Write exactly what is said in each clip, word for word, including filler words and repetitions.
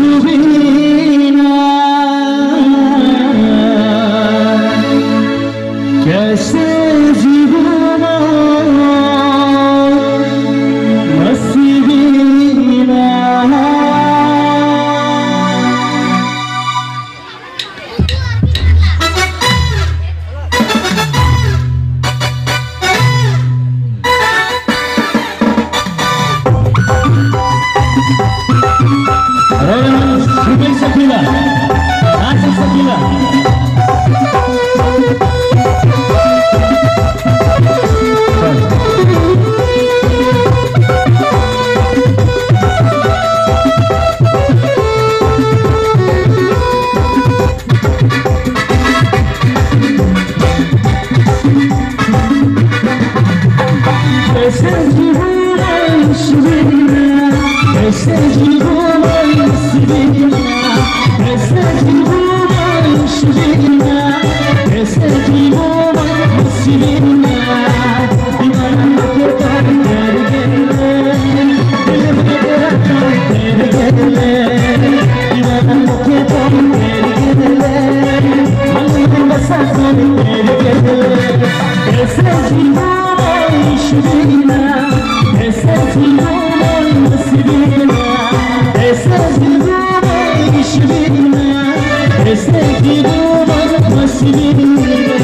बिना कैसे जीऊंगा मसी बिना। Subir Sakila, Nanti Sakila. Ese जीवन सुबीना, ese जीवन सुबीना, ese जीवन सुबीना, ese जीवन सुबीना। दीवाना के तार तेरे गले, दिल में तेरा तार तेरे गले, दीवाना के तार तेरे गले, मन में बसा तेरे गले। ese जीवन सुबीना, ese जीवन सुबीना, ese जीवन सुबीना, ese जीवन सुबीना।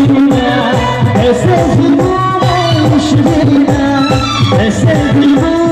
Ese जीवन